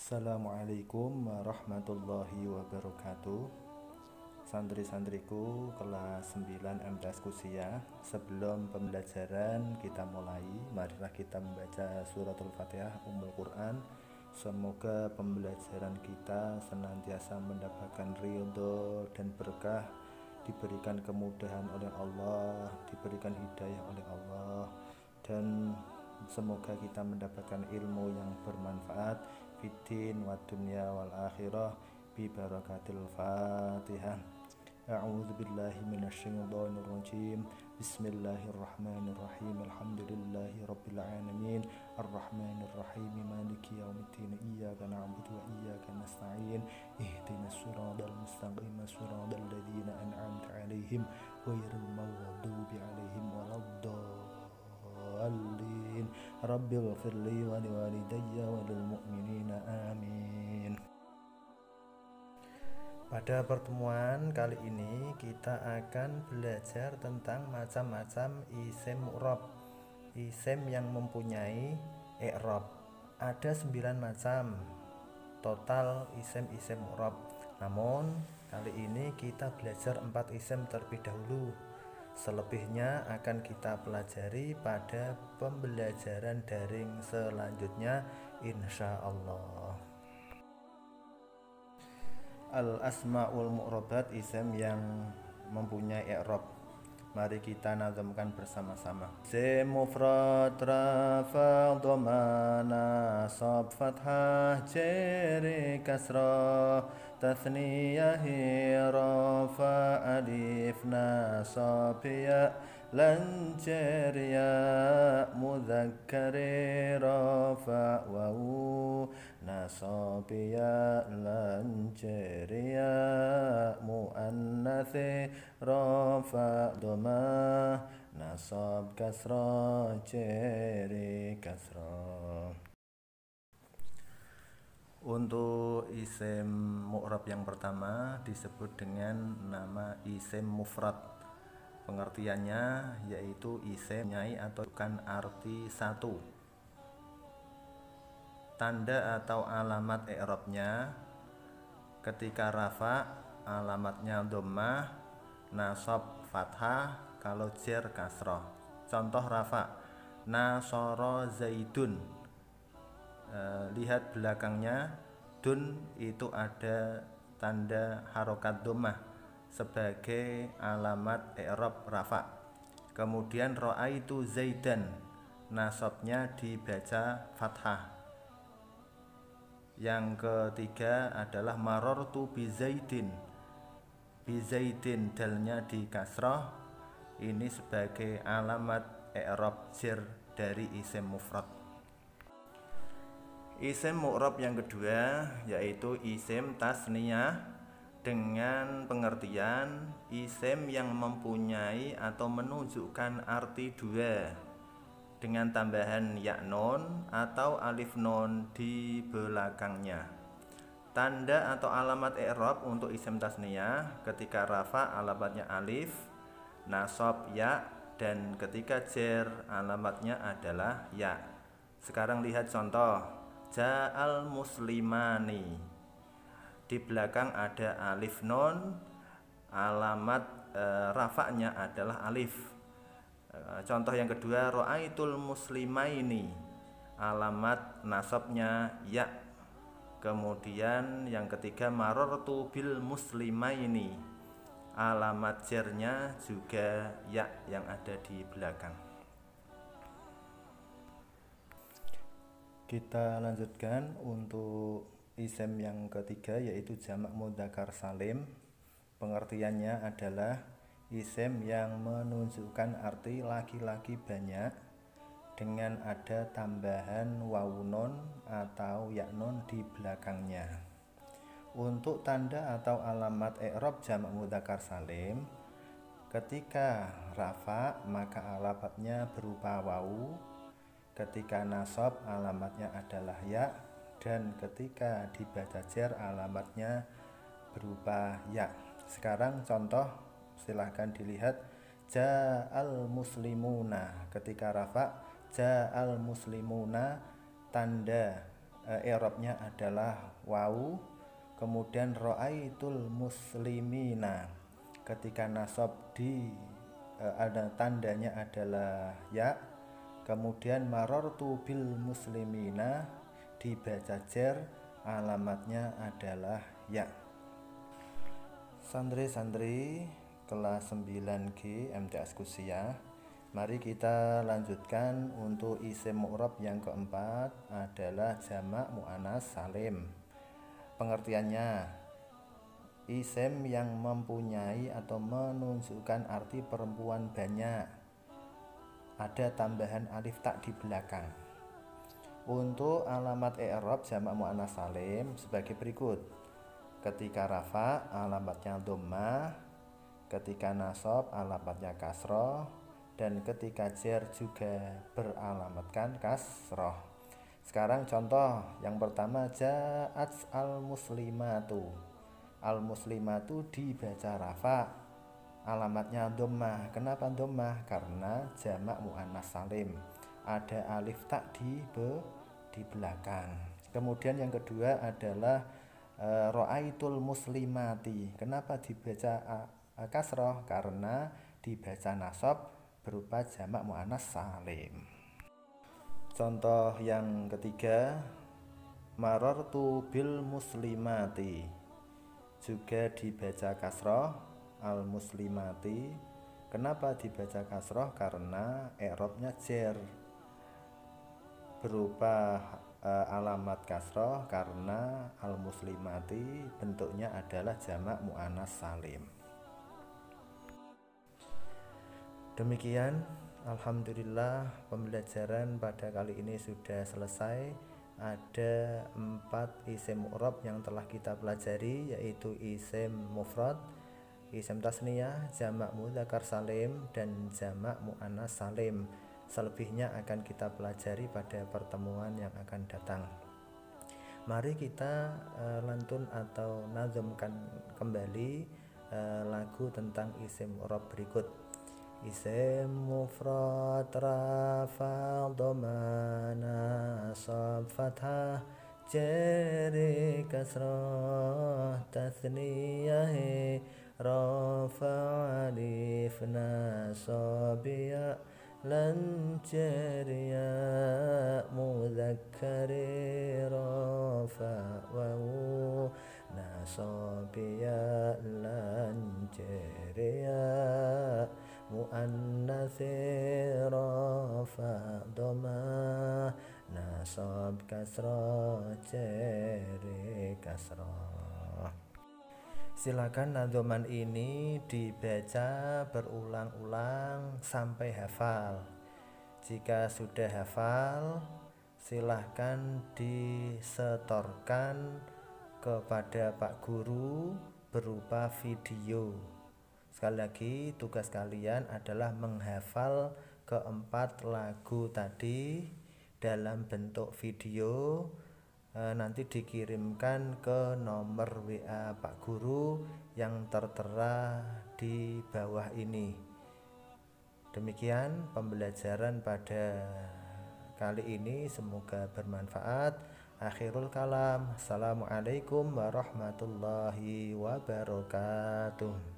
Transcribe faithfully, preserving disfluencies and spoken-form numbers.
Assalamualaikum warahmatullahi wabarakatuh. Santri-santriku kelas sembilan M T S Kusiah, sebelum pembelajaran kita mulai, marilah kita membaca suratul Fatihah Ummul Quran. Semoga pembelajaran kita senantiasa mendapatkan ridho dan berkah, diberikan kemudahan oleh Allah, diberikan hidayah oleh Allah, dan semoga kita mendapatkan ilmu yang bermanfaat fiddin wa dunya wal akhirah bi barakatil Fatihah. A'udzu billahi minasyaitonir rajim. Bismillahirrahmanirrahim. Alhamdulillahi rabbil alamin. Arrahmanir rahim. Maliki yaumiddin. Iyyaka na'budu wa iyyaka nasta'in. Ihdinas siratal mustaqim. Siratal ladzina an'amta 'alaihim ghairil maghdubi 'alaihim waladdallin. Rabbil firli wa liwalidayya wa lil mu'minina amin. Pada pertemuan kali ini kita akan belajar tentang macam-macam isim mu'rab, isim yang mempunyai i'rab. Ada sembilan macam total isim-isim mu'rab. Namun kali ini kita belajar empat isim terlebih dahulu. Selebihnya akan kita pelajari pada pembelajaran daring selanjutnya insya Allah. Al-asma'ul mu'rabat, isim yang mempunyai i'rab. Mari kita nazamkan bersama-sama. Isim mufrad rafa dhamma nasab fathah jeri kasrah tathniyah rafa alif nasab ya lan jariya mudzakkari rafa wawu nasab ya lan jariya muannatsi rafa dhamma nasab kasra jeri kasra. Untuk isim mu'rab yang pertama disebut dengan nama isim mufrad. Pengertiannya yaitu isim nyai atau bukan arti satu. Tanda atau alamat i'rabnya ketika rafa alamatnya dhammah, nasab fathah, kalau jar kasrah. Contoh rafa, nasara zaidun. E, lihat belakangnya, dun itu ada tanda harokat dhammah sebagai alamat i'rab rafa. Kemudian ra'aitu zaidan, nasabnya dibaca fathah. Yang ketiga adalah marartu bi zaidin. Bi zaidin dalnya di kasrah. Ini sebagai alamat i'rab jar dari isim mufrad. Isim mu'rab yang kedua yaitu isim tasniyah, dengan pengertian isim yang mempunyai atau menunjukkan arti dua dengan tambahan ya nun atau alif nun di belakangnya. Tanda atau alamat i'rab untuk isim tasniyah ketika rafa alamatnya alif, nasab ya, dan ketika jar alamatnya adalah ya. Sekarang lihat contoh. Ja'al muslimani, di belakang ada alif nun, alamat e, rafa'nya adalah alif. E, contoh yang kedua, ra'aitul muslimaini, alamat nasabnya ya. Kemudian yang ketiga, marartu bil muslimaini, alamat jarnya juga ya yang ada di belakang. Kita lanjutkan untuk isim yang ketiga yaitu jamak mudzakkar salim. Pengertiannya adalah isim yang menunjukkan arti laki-laki banyak dengan ada tambahan wawu nun atau ya nun di belakangnya. Untuk tanda atau alamat i'rab jamak mudzakkar salim, ketika rafa maka alamatnya berupa wawu, ketika nasab alamatnya adalah ya, dan ketika dibaca jar alamatnya berupa ya. Sekarang contoh, silahkan dilihat. Ja'al muslimuna, ketika rafa ja'al muslimuna, tanda eh, i'rabnya adalah wau. Kemudian ro'aitul muslimina, ketika nasab di eh, ada tandanya adalah ya. Kemudian marartu bil muslimina, dibaca jer, alamatnya adalah ya. Santri-santri kelas sembilan G M T S Kusiah, mari kita lanjutkan untuk isim mu'rab yang keempat adalah jamak muannas salim. Pengertiannya, isim yang mempunyai atau menunjukkan arti perempuan banyak, ada tambahan alif tak di belakang. Untuk alamat i'rab jamak muannas salim sebagai berikut. Ketika rafa alamatnya dhammah, ketika nasab alamatnya kasroh, dan ketika jer juga beralamatkan kasroh. Sekarang contoh yang pertama, ja'at al muslimatu. Al muslimatu dibaca rafa, alamatnya dhammah. Kenapa dhammah? Karena jamak muannas salim, ada alif tak di be, di belakang. Kemudian yang kedua adalah e, ro'aitul muslimati. Kenapa dibaca a, kasroh? Karena dibaca nasab berupa jamak muannas salim. Contoh yang ketiga, marartu bil muslimati, juga dibaca kasroh, al muslimati. Kenapa dibaca kasroh? Karena i'rabnya jer berupa e, alamat kasroh, karena al muslimati bentuknya adalah jamak muannas salim. Demikian, alhamdulillah pembelajaran pada kali ini sudah selesai. Ada empat isim mu'rab yang telah kita pelajari, yaitu isim mufrad, isim tasniyah, jamak mudzakkar salim, dan jamak muannas salim. Selebihnya akan kita pelajari pada pertemuan yang akan datang. Mari kita uh, lantun atau nazamkan kembali uh, lagu tentang isim mu'rab berikut. Isim mufrad rafa dhamma nasab fathah jari kasrah tathniyah rafa alif nasab ya lan jariya mudzakkari rafa wawu nasab ya lan jariya muannatsi rafa dhamma nasab kasrah jari kasrah. Silakan nadzoman ini dibaca berulang-ulang sampai hafal. Jika sudah hafal, silahkan disetorkan kepada Pak Guru berupa video. Sekali lagi, tugas kalian adalah menghafal keempat lagu tadi dalam bentuk video, e, nanti dikirimkan ke nomor W A Pak Guru yang tertera di bawah ini. Demikian pembelajaran pada kali ini, semoga bermanfaat. Akhirul kalam, assalamualaikum warahmatullahi wabarakatuh.